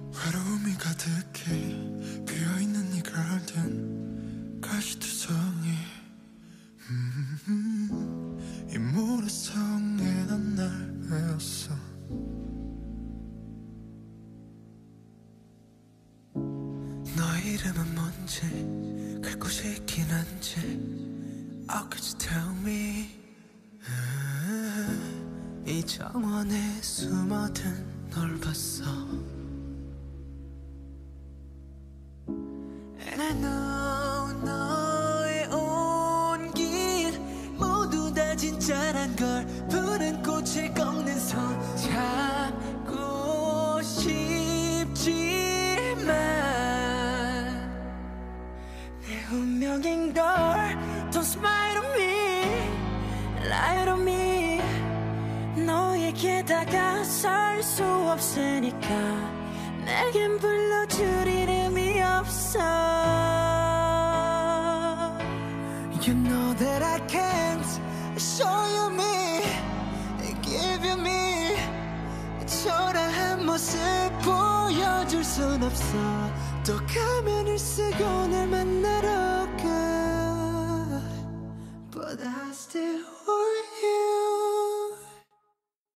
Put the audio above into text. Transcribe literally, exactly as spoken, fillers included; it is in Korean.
외로움이 가득해 비어있는 이 가든 가시투성이 음, 이 모래성에 난 날 외웠어. 너의 이름은 뭔지 갈 곳이 있긴 한지 Oh could you tell me 음, 이 정원에 숨어든 널 봤어. And I know 너의 온길 모두 다 진짜란 걸 푸른 꽃을 꺾는 손 잡고 싶지만 내 운명인 걸 Don't smile on me, lie on me. 너에게 다가설 수 없으니까 내겐 불러줄 이름이 없어. You know that I can't show you me, give you me. 초라한 모습 보여줄 순 없어. 또 가면을 쓰고 날 만나러